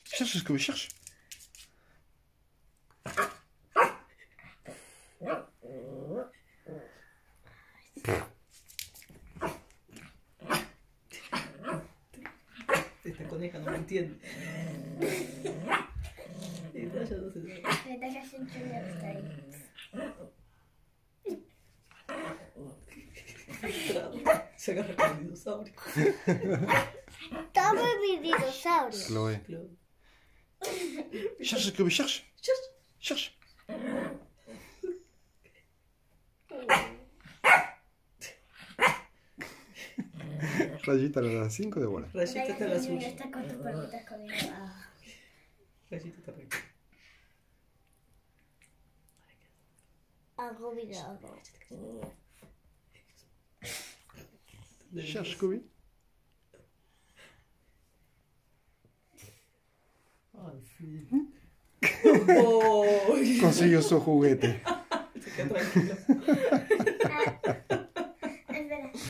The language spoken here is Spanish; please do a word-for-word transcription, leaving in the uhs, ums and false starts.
Cherche, Scooby, cherche. Esta coneja no me entiende. Esta ya no se sabe. Esta ya se enchula hasta ahí. Se agarra con el dinosaurio. Toma mi dinosaurio. Chloe. Cherche, Scooby, cherche. Cherche. Cherche. Rayita a las cinco de bola. Rayita está la suya. Está con tus palmitas comiendo. Ah. Rayita está rica. Hago mirado. Cherche, Scooby. Al fin. Oh, Consiguió su juguete. se queda tranquilo.